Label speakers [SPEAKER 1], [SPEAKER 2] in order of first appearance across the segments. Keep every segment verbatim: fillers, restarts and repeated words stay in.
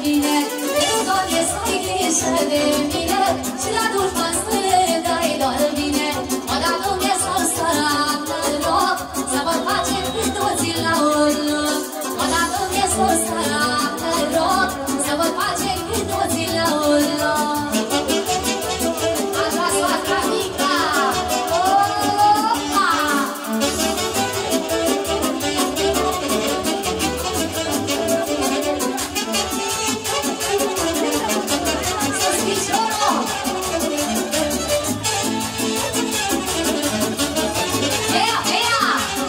[SPEAKER 1] bine, eu, Doamne, să ai grijă de mine și la dușman să dai doar bine. Odată Dumnezeu să-mi rog să vă face pe toți la un loc. Odată Dumnezeu să-mi rog să vă face pe toți la un loc. Așa soacra mica, opa! Sus piciorul! Ea, ea!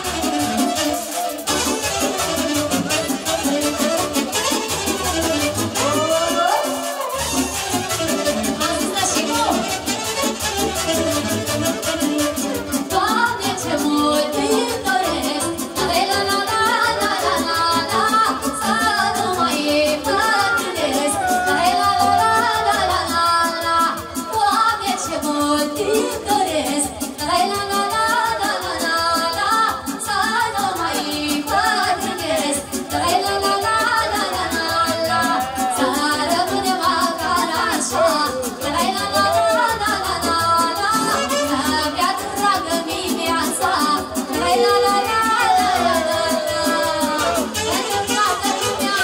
[SPEAKER 1] Doamne, ce mult îmi doresc, la la la la la la la la, să nu mai bătrânesc, la la la la la la la. Doamne, ce mult îmi doresc, la la la la la la la la, să nu mai bătrânesc, la la la la la la la la. Să rămânem măcar așa, la la la la la la la la, să-mi atragă viața, la la la la la la la la. Pentru toată lumea!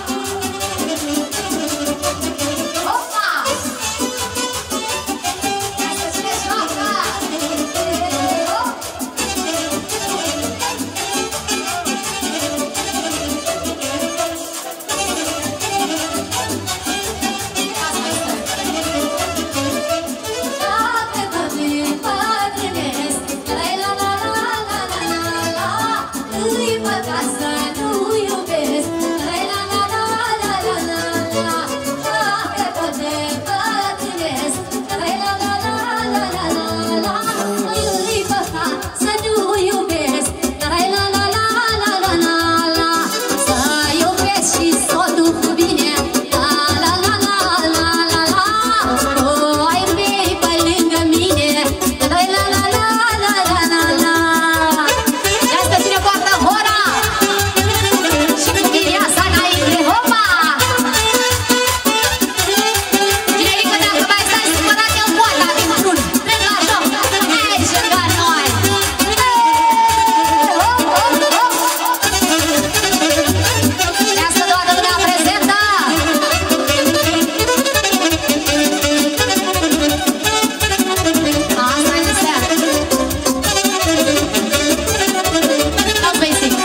[SPEAKER 1] Opa! Hai să se joacă! Hop! Dacă tot îmi împătrânesc, la la la la la la la la, îi păcat să nu iubesc, la la la la la la la la. Dacă tot îmi împătrânesc, la la la la la la la la, îi păcat să nu iubesc, la la la la la la la la. Să iubesc și să o duc bine, la la la la la la la. Cu ai mei pe lângă mine, la la la la la la la la. De asta ține poartă hora și cu mireasa înainte, hopa! Generică, dacă mai stai supărat, eu pot la dintr-un plâng la joc, aici lângă noi. Hop, hop, hop! De asta toată lumea prezentă! Asta e de seară. Tot basic.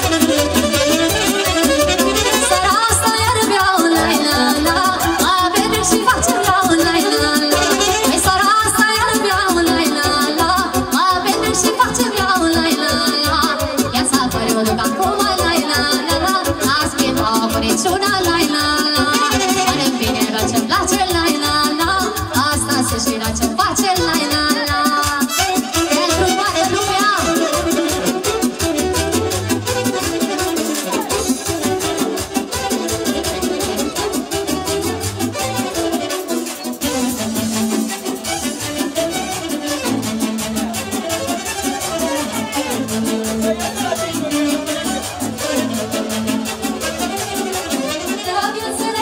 [SPEAKER 1] Seara asta iar beau, la la la, mă petrec și fac ce vreau, la la la. Păi seara asta iar beau, la la la, mă petrec și fac ce vreau, la la la. Viața fără o duc acum, la la la la, azi mi-e nouă cu niciuna, la la la. Mănânc bine, văd ce-mi place, la la la, asta se știa ce-mi face, la la la. Pentru toată lumea! La viață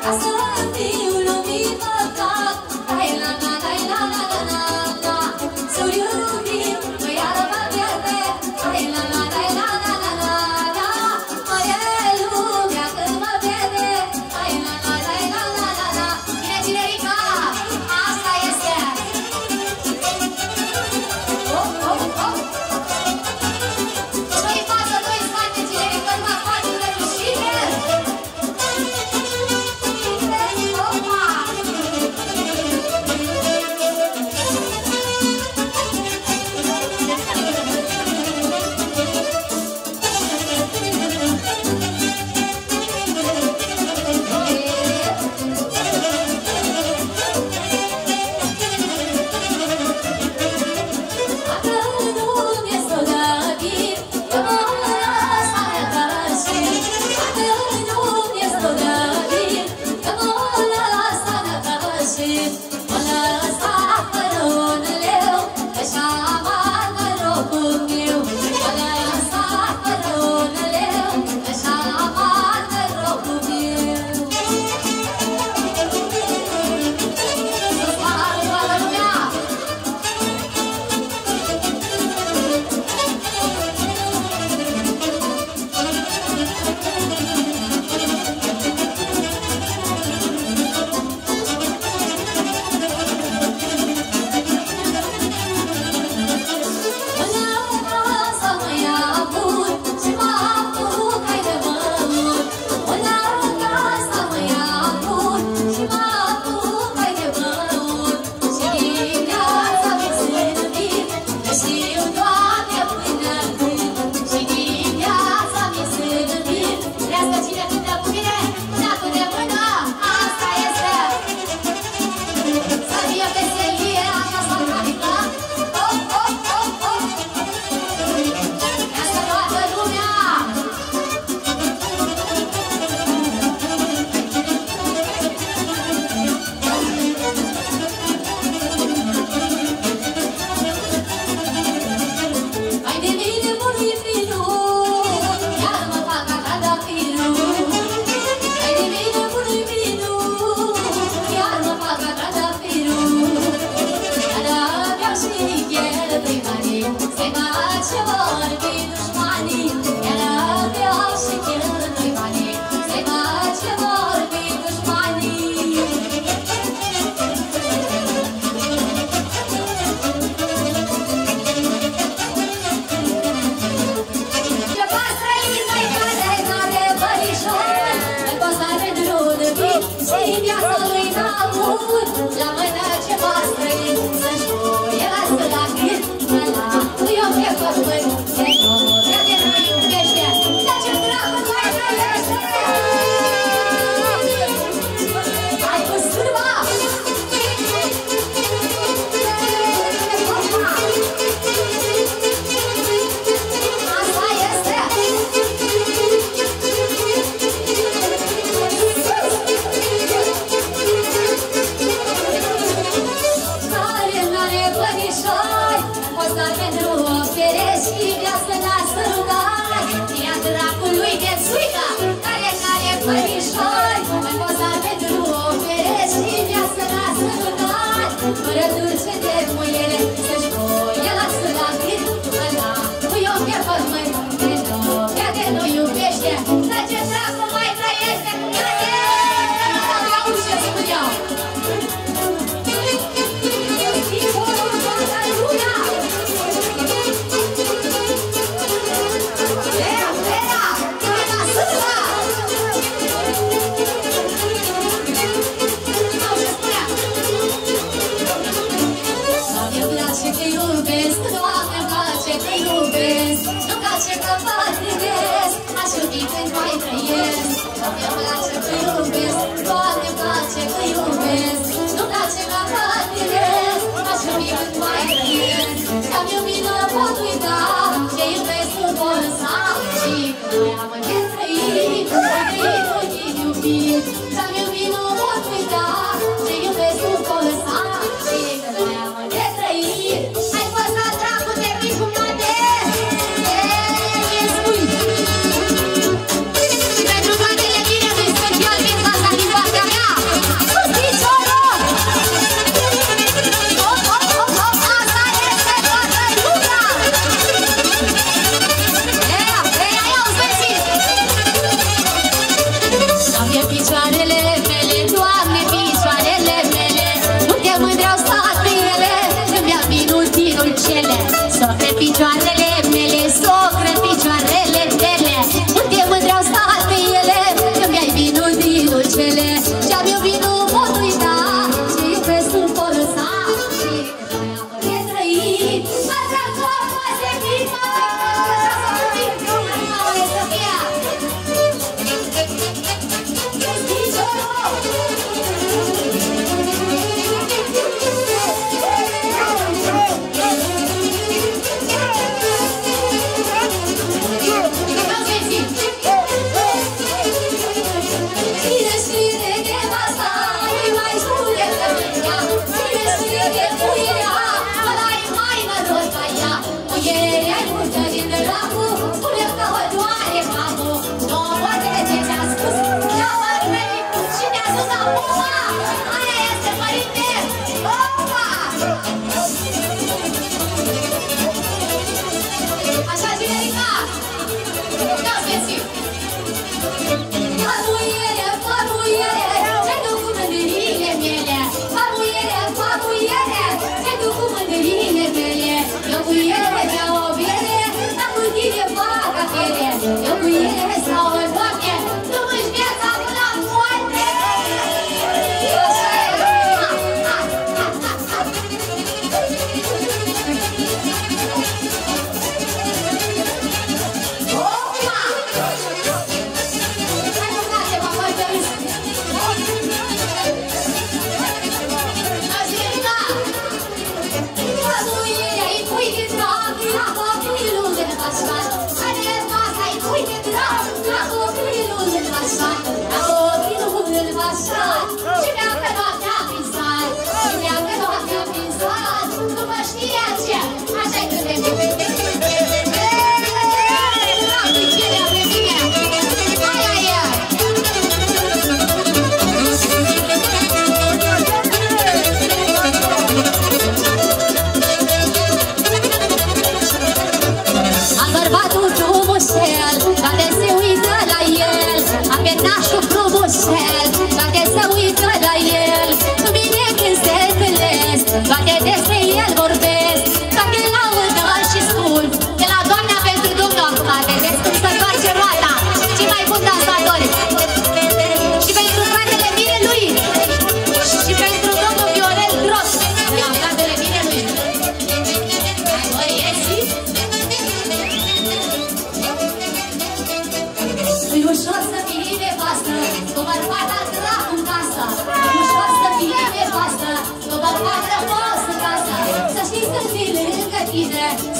[SPEAKER 1] Care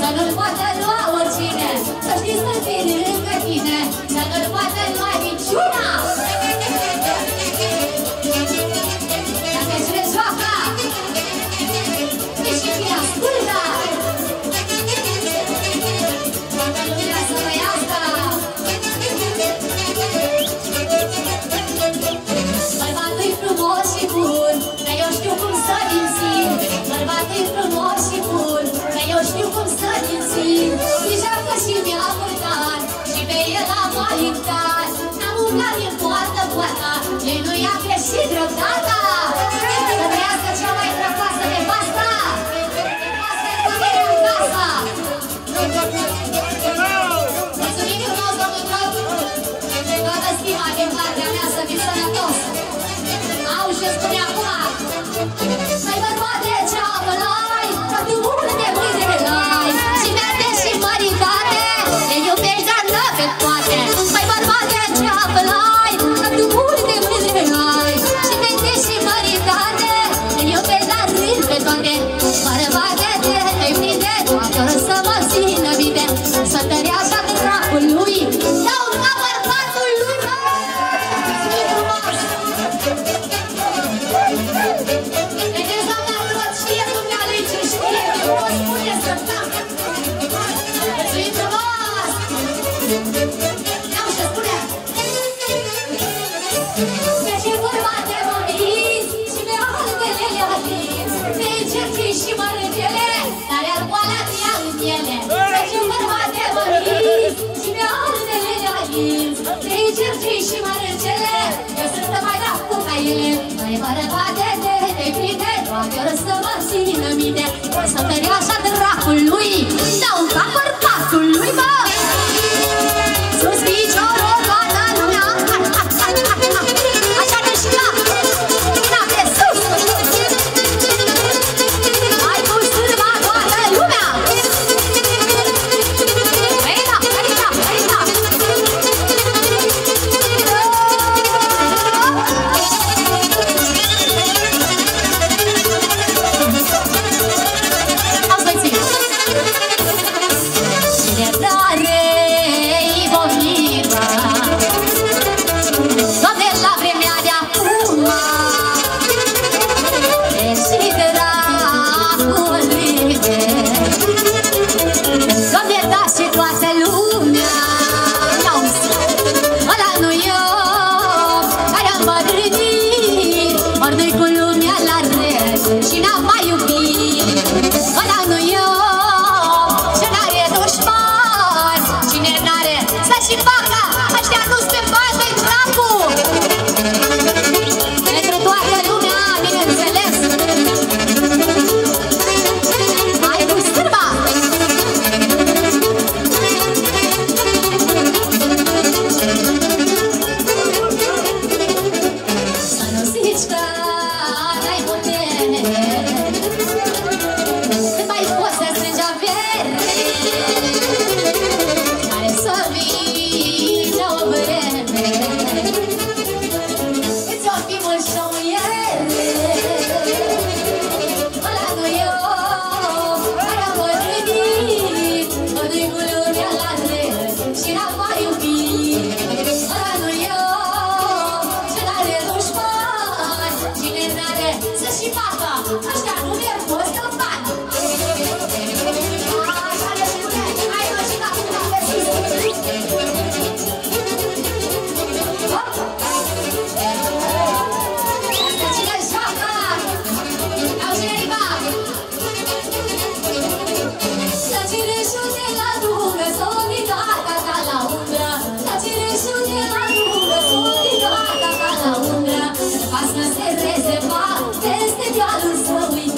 [SPEAKER 1] să nu-l poată lua oricine, să știi să fii lângă tine, să nu-l poată lua niciuna. Dacă îți vezi joaca, ești și fie ascultă. Toată lumea să trăiască. Bărbatul-i frumos și bun, că eu știu cum să-l înțin. Bărbatul-i frumos și bun, că eu știu cum să-l înțin. Nici-acă și mi-a purtat, și pe el am alintat. N-am umblat din poartă-poartă, ei nu i-a greșit vreodată. Să trăiască cea mai frăcoasă de pasta. Asta e puterea în casă. Mulțumim frumos, domnul Trot. Toată stima din partea mea să fii sănătos. Auzi ce spune acum? Mai bărbate ce-am lai, că tu multe mâine lai. Și verde și măritate, le iubești dar nu pe toate. Mai bărbate ce-am lai, că tu multe mâine lai. Și verde și măritate, le iubești dar nu pe toate. Bărbate te-ai prinde, toate ori să mă țină bine. Să tărească dracului, dau ca bărbatul lui, mă! Zi frumos! Vedeți, doamna Trot, știe dumnealui ce știe, eu o spune să-mi tac. Zi frumos! Iau ce spune! Deci e vorba de mămiți și pe altele le atins. De cercii și mărângele, dar iar boala ți-a în ele. Deci e vorba de mămiți și pe altele le atins. De cercii și mărângele, eu sunt mai dracu ca ele. Mai bărbate de te prinde, toate ori să mă țină minte. Să tărească dracului, dau ca bărbatului, bă! Sus piciorul toată lumea, așa mișca, mâna pe sus. Hai cu sârba toată lumea. Aici, aici, aici. Auzi, băieții. Cine tare-i bomnița, Doamne, la vremea de acum, deși dracul râde, Doamne, da și toată lumea. Auzi, ăla nu eu, care am bătrânit, ori nu-i cu lumea la râd și n-am mai iubit. Ăla nu eu, ce n-are dușman, cine n-are să-și facă, ăștia nu-s pe bază-i dracu. Pentru toată lumea, bineînțeles. Hai cu sârba! Să nu zici că n-ai putere, cât mai poți să strângi avere, care să vină o vreme, îți-o fi mult șauiere. Ăla nu eu, care am bătrânit, nu-i cu lumea la râd și n-am mai iubit. Ăla nu eu, ce n-are dușman, cine n-are să-și facă, ăștia nu merg poți în bani. Așa le spune, hai mă și capul la pe sus. Hop! Asta cine joacă? Auzi, nerica! La cireșul de la dungă, solidata ca la umbră. La cireșul de la dungă, solidata ca la umbră. Pasă se rezerva, peste dealul să uita.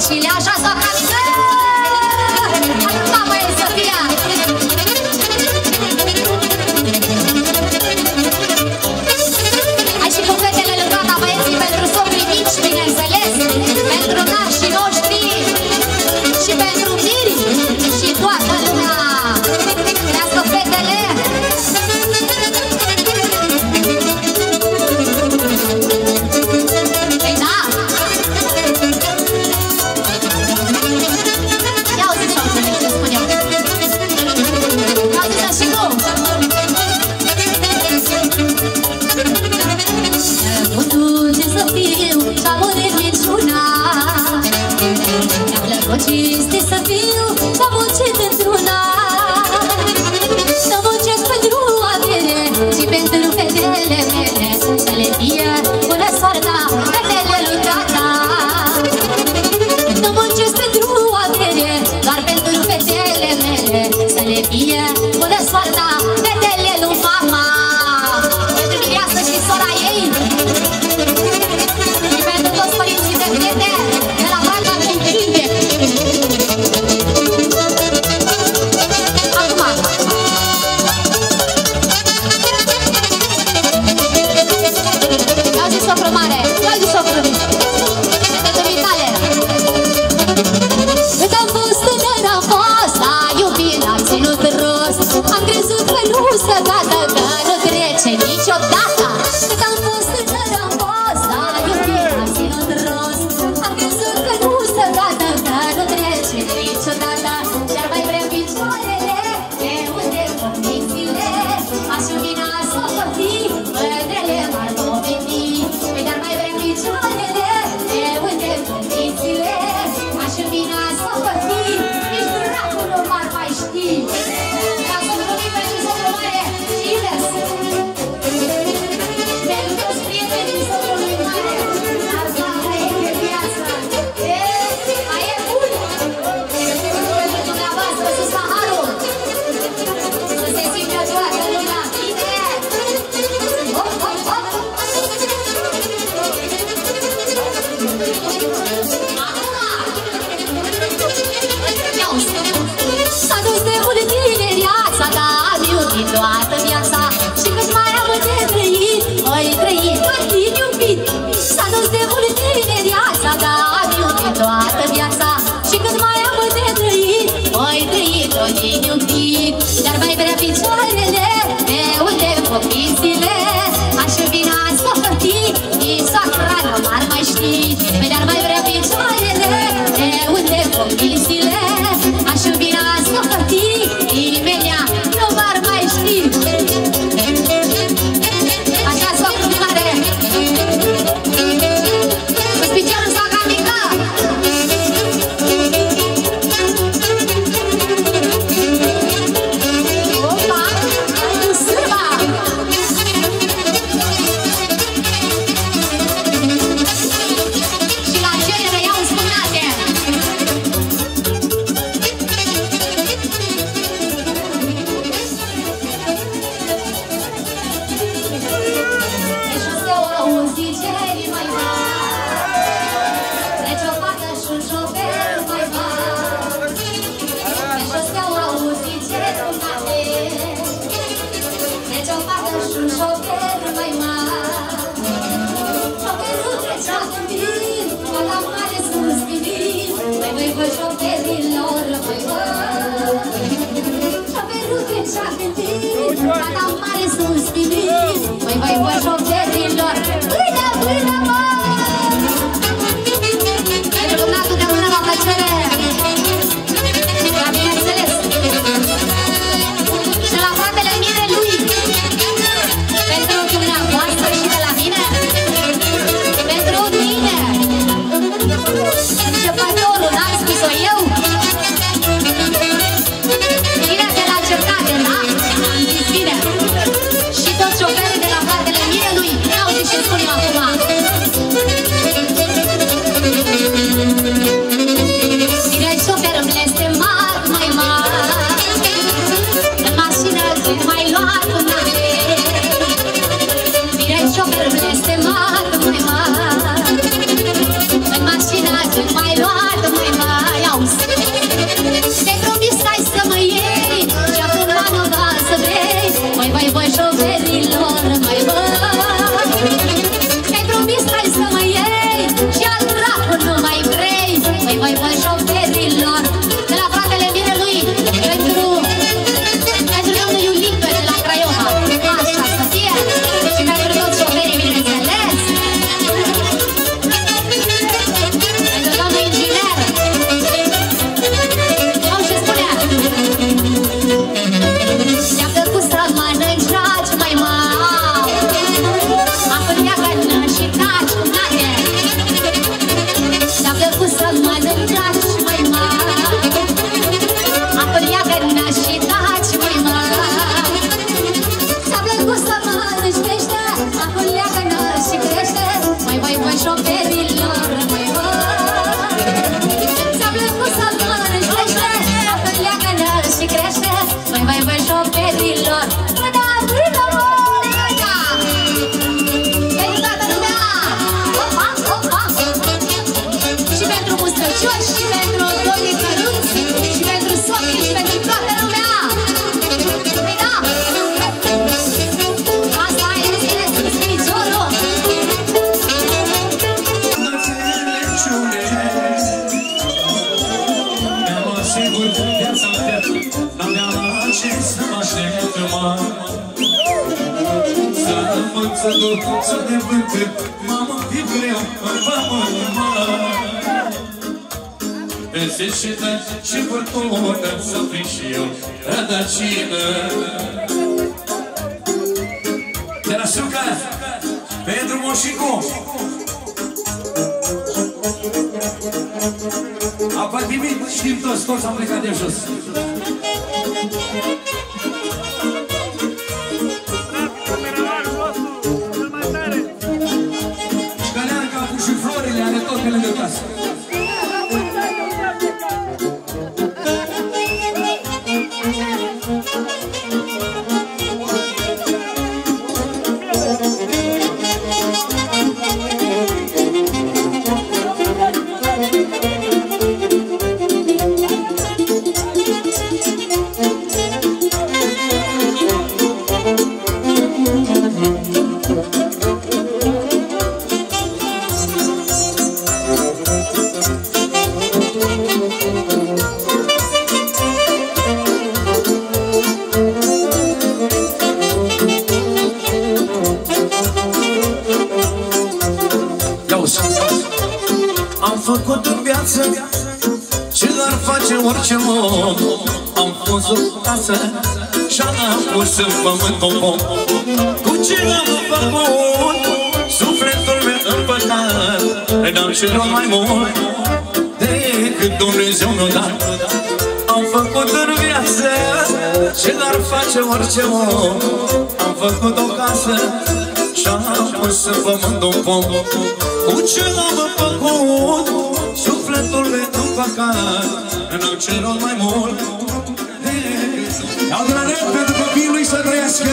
[SPEAKER 1] roșiile, așa soacra mică! Atât mama e Sofia! Hai și cu fetele lângă ta, băieții, pentru socrii mici, bineînțeles, pentru nașii noștri și pentru miri și toată lumea! Trească fetele! Ei da! Ia uzi-și ce spun eu! Ia uzi-și și tu! Mă duce să fiu și-am murit minciuna. Mi-a plăcut cinste să fiu și-am muncit într-una. Să muncesc pentru avere și pentru fetele mele, să le fie bună soarta fetele lui tata. Să muncesc pentru avere doar pentru fetele mele, să le fie bună soarta fetele lui mama. Pentru mireasă și sora ei și pentru toți părinții de fete de la Valda Câmpie. Acum ia-zi socru mare, ia-zi socru mic, pentru dumitale. Când am fost tânăr, am fost la iubit, am ținut rost. Am crezut că nu stă gata, că nu trece niciodată. Când am fost tânăr, am fost la iubit, am ținut rost. Am crezut că nu stă gata, că nu trece niciodată. Dar mai vrem picioarele, de unde vom mințile. Aș iubina să o fi, mândrele m-ar dovedi. Dar mai vrem picioarele, de unde vom mințile. Aș iubina să o fi, nici dracul nu m-ar mai ști. Ca să vorbim pentru socru mare și invers. Pentru toți prietenii socrului mare, dar soacra e de viață. E, mai e bun! Pentru dumneavoastră sus paharul, să se simtă toată lumea bine. Hop, hop, hop! S-a dus de mult tinereața, dar am iubit toată viața. Și cât mai am de trăit, voi trăi doar din iubit. S-a dus de mult tinereața, dar am iubit toată viața. Și cât mai am de trăit, voi trăi doar din iubit. Dar mai vrea picioarele, de unde copițile. Aș iubina să o fi, nici soacra nu m-ar mai ști. Dar mai vrea picioarele, de unde copițile. Aș iubina să o fi, imenea nu m-ar mai ști. Așa, socru mare, cu piciorul soacra mică. Opa, cu sârba. Și la cerere iau spumate. Deci o să o auzi cei mai mari. Deci o fată și un șofer mai mari. Deci o să o auzi cei mai mari. Deci o fată și un șofer mai mari. Șoferul trecea gândind, fata mare suspinind. Mai voi vă șoferilor, mai voi. Șoferul trecea gândind, fata mare suspinind. Mai voi vă șoferilor, pâine, pâine, mă! Pentru cumnatul de mână la plăcere. La bineînțeles. Și la fratele mirelui. Pentru dumneavoastră și de la mine. Pentru mine. Începătorul, n-am spus-o eu. Bine de la început, da? Am zis bine. Și toți șoferii de la fratele mirelui. Ia uite ce spun eu acum. șoferilor. Mâna până Monica! Pentru toată lumea! Opa, opa! Și pentru mustăcioși, și pentru domnii căruți, și pentru socri, și pentru toată lumea! Păi da! Asta este piciorul!
[SPEAKER 2] Să mă aștept, mă Să învăț, să duc, să ne vântât Mamă, e greu, în pământ, mă Înseșită și furtună Să prind și eu rădăcină De la Suca pentru Moșicu Apartiment, știm toți, toți am plecat de jos și florile ale tot pe lângă casă. Orice om, am pus o casă și-am pus în pământ un pom. Cu ce am făcut sufletul meu în păcat, n-am cerut mai mult decât Dumnezeu mi-a dat. Am făcut în viață ce n-ar face orice om, am făcut o casă și-am pus în pământ un pom. Cu ce am făcut sufletul meu în păcat, n-am cerut mai mult decât... Iau de la net pentru copiii lui să trăiască!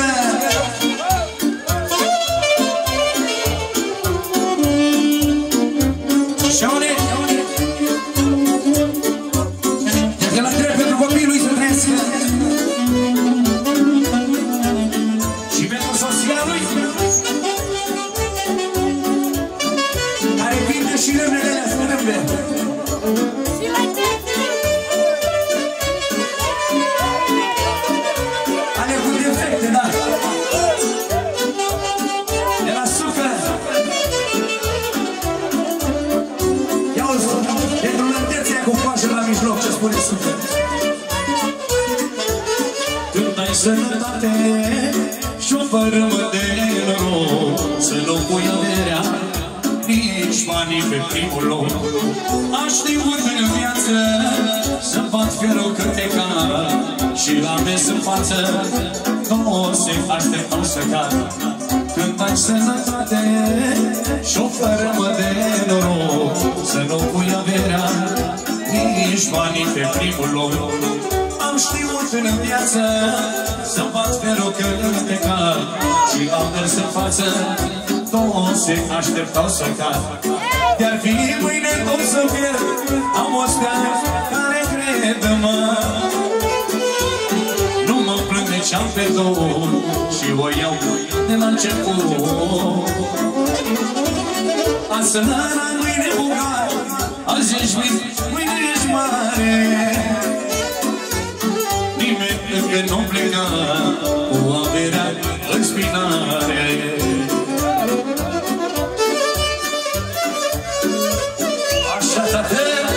[SPEAKER 2] Și-aune! De la net pentru copiii lui să trăiască! Și pentru soția lui care pinde și râmnele astea, râmne! Când ai sănătate și o fărâmă de noroc, să nu pui averea, nici banii pe primul loc. Aș știut în viață să bat fierul cât te cal și la mes în față nu se așteptau să cad. Când ai sănătate și o fărâmă de noroc, să nu pui averea, nici banii pe primul loc. Am știut în viață să bat pe rocări de cal și am mers în față, toți se așteptau să cad. De-ar fi mâine tot să pierd, am o stea care crede-mă. Nu mă plâng de ce-am pierdut și o iau de la început. Azi sănăra, mâine bogat, azi ești mic, mâine ești mare. Nimeni încă nu pleca cu averea în spinare. Așa, tată!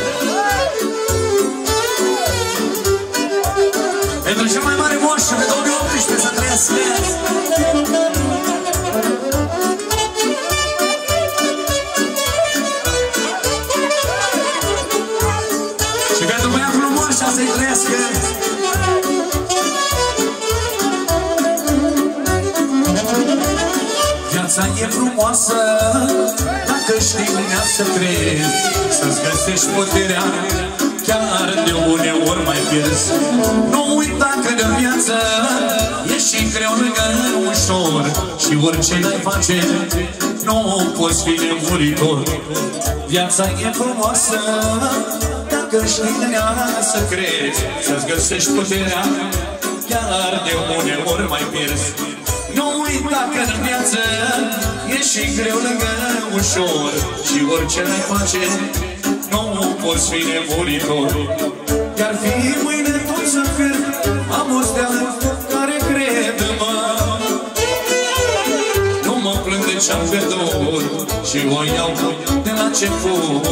[SPEAKER 2] Pentru cea mai mare moașă pe două mii optsprezece să trăiască! Și pentru băiatul moașa să-i trăiască! Viața e frumoasă dacă știi unde să crezi, să-ți găsești puterea chiar iar de uneori mai pierzi. Nu uita că de viață e și greu lângă ușor, și orice n-ai face, nu poți fi nemuritor. Viața e frumoasă dacă știi în ea să crezi, să-ți găsești puterea, iar de uneori mai pierzi. Nu uita că în viață e și greu lângă ușor, și orice n-ai face, nu poți fi nemuritor. Iar fi mâine tot să fer, am o stea care crede-mă, nu mă plâng de ce-am pierdut și o iau de la început.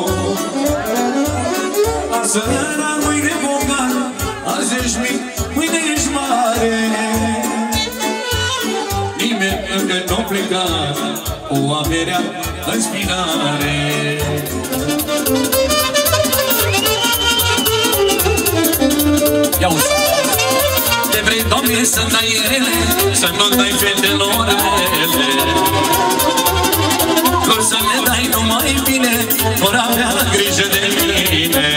[SPEAKER 2] Azi era, mâine bogat, azi ești mic, mâine ești mare. Nimeni încă n-o pleca cu averea în spinare. Ia-uzi! Te vrei, Doamne, să-mi dai ele, să nu dai fetelor mele, că să le dai numai bine, vor avea grijă de mine.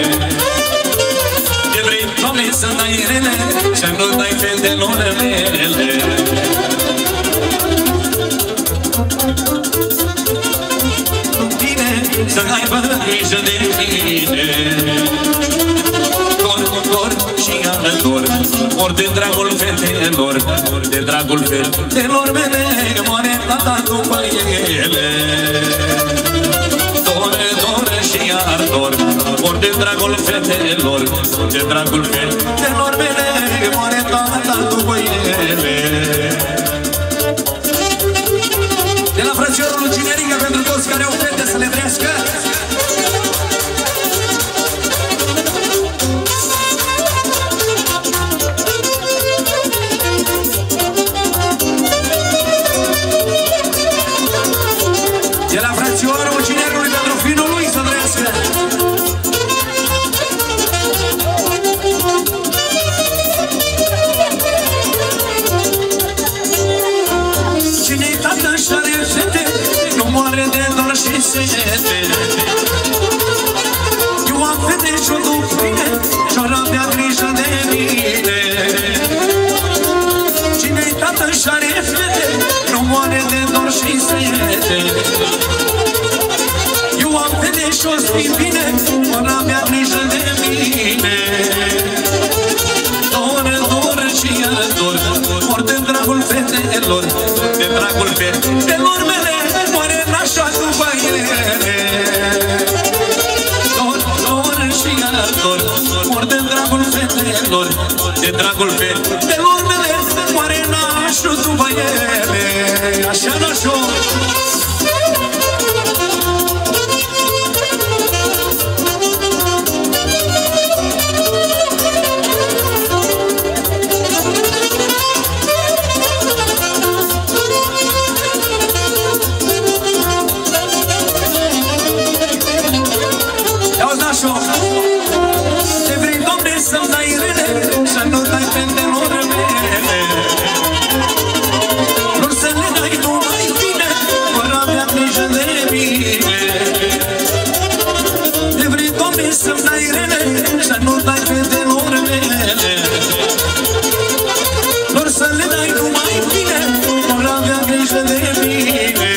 [SPEAKER 2] Te vrei, Doamne, să-mi dai ele, să nu dai fetelor mele, bine, să aibă grijă de mine. Dor și alător, ori de dragul fetelor, de dragul fetelor mele, moare tata după ele. Dor, dor și iar dor, ori de dragul fetelor, de dragul fetelor mele, moare tata după ele. De la frățiorul lui Cinerica, pentru toți care au fete să le trească. De la frățiorul Cinerului, pentru finul lui să trăiască. Cine-i tată și are fete, nu moare de dor și sete. Eu am fete și-o duc bine, și-o avea grijă de mine. Cine-i tată și are fete, nu moare de dor și sete. Eu am fete și-o spui bine, și-o avea grijă de mine. Dor, dor și iar dor, ori de dragul fetelor, de dragul fetelor mele, moare nașa după ele. Dor, dor și iar dor, ori de dragul fetelor, de dragul fetelor mele, moare nașa după ele. Așa nașo. Te vrei, Doamne, să-mi dai rele, să nu dai fetelor mele, lor să le dai numai bine, vor avea grijă de mine. Te vrei, Doamne, să-mi dai rele, să nu dai fetelor mele, lor să le dai numai bine, vor avea grijă de mine.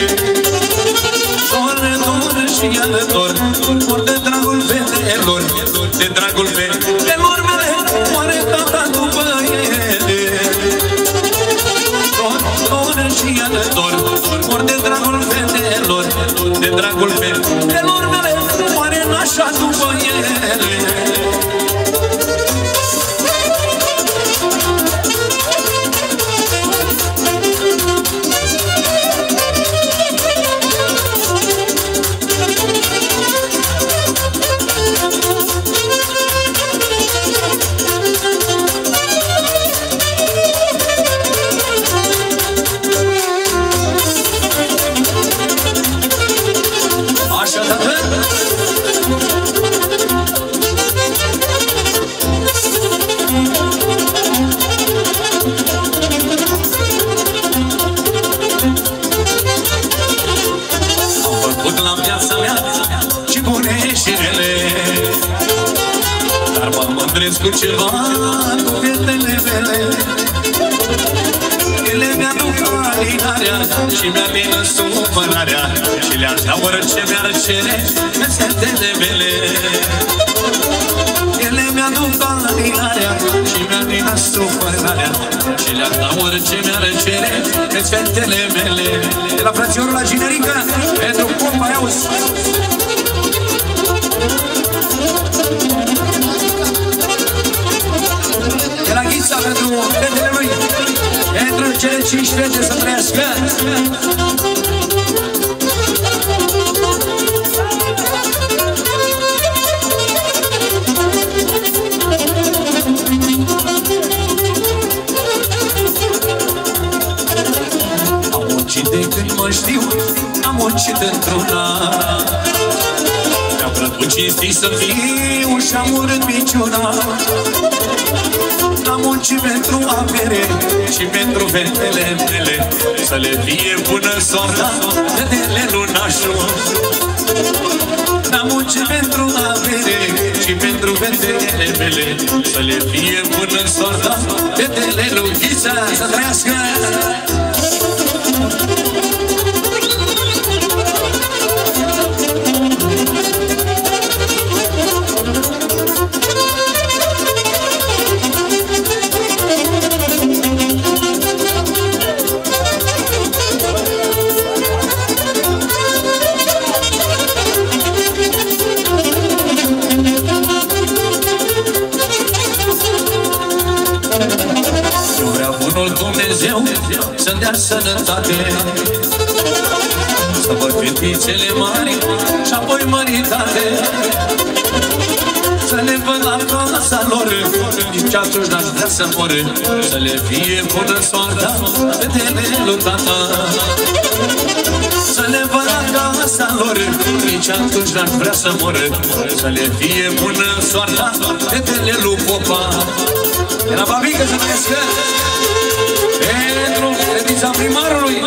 [SPEAKER 2] Dor, dor și alător, ori de dragul fetelor, de dragul fetelor mele, moare tata după ele. Dor, dor și alător, ori de dragul fetelor, de dragul fetelor mele, moare nașa după ele. mele. Ele mi-aduc alinarea și mi-alină supărarea și le-ar da orice mi-ar cere pe fetele mele. Ele mi-aduc alinarea și mi-alină supărarea și le-ar da orice mi-ar cere pe fetele mele. De la frățiorul la Ginerică, pentru Popa Iauzi. De la Ghița pentru fetele lui, pentru cele cinci fete să trăiască. Am muncit de când mă știu, am muncit într-una. Mi-a plăcut cinstit să fiu și-am urât minciuna. Am muncit pentru avere și pentru fetele mele, să le fie bună soarta fetele lunașul. Am muncit pentru avere și pentru fetele mele, să le fie bună soarta fetele Luchița, să trăiască! Dumnezeu să-mi dea sănătate, să văd fetițele mari și apoi măritate, să le văd la casa lor, nici atunci n-aș vrea să mor, să le fie bună soarta fetele lui tata. Să le văd la casa lor, nici atunci n-aș vrea să mor, să le fie bună soarta fetele lui Popa. De la babică să trăiască! Pentru fetița primarului.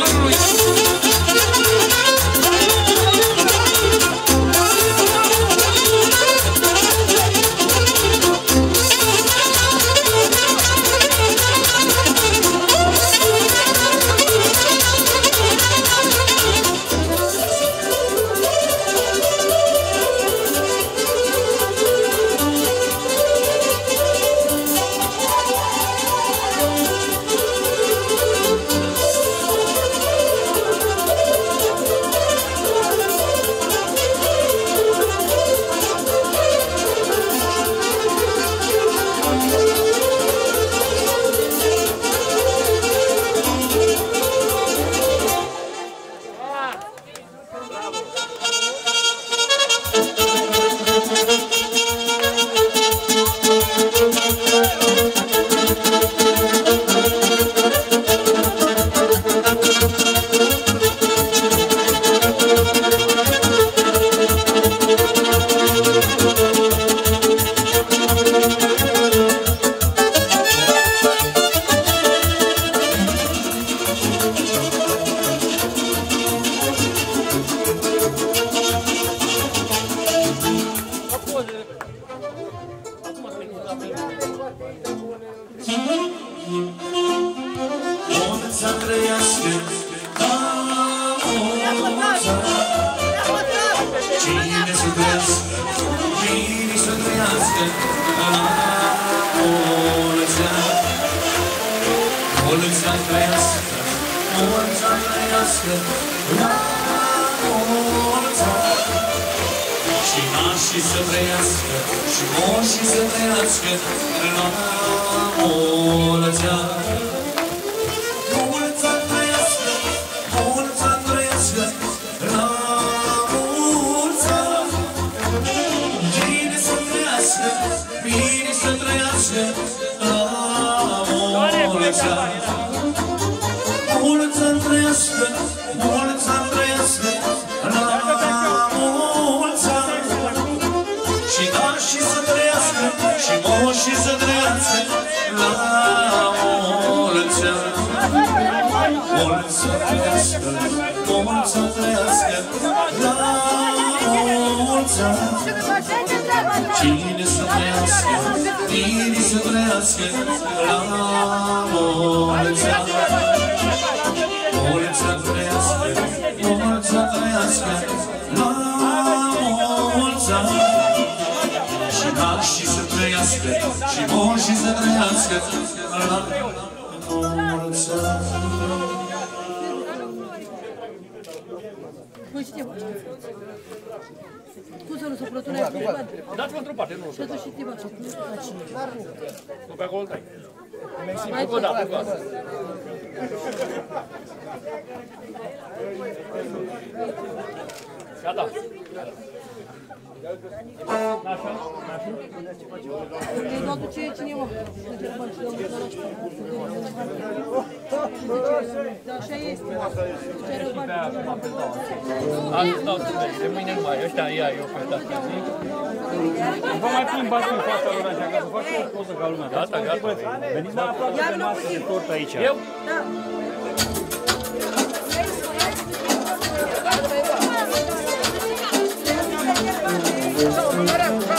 [SPEAKER 2] Cine să trăiască, să trăiască la mulți ani. Mulți ani trăiască, mulți ani trăiască la mulți ani. Și nașii să trăiască, și moșii să trăiască la mulți ani.
[SPEAKER 3] Voi știi, cum să nu se plătunească pe bani?
[SPEAKER 4] Dați-vă într-o parte, nu.
[SPEAKER 3] Și atunci știi, bă,
[SPEAKER 4] Nu pe acolo dai.
[SPEAKER 3] mai
[SPEAKER 4] Cu da, cu asta. Gata. Nașa? Nașa?
[SPEAKER 3] ei nu aduce cineva. Să cere bani și dă un da, așa este. Cere bani.
[SPEAKER 4] Azi dau să mergi, de mâine nu mai, ăștia ia eu pe ăsta. Vă mai plimbați în fața lor așa, ca să fac o poză ca lumea. Gata, gata. Veniți mai aproape de masă de tort aici. Eu? Da.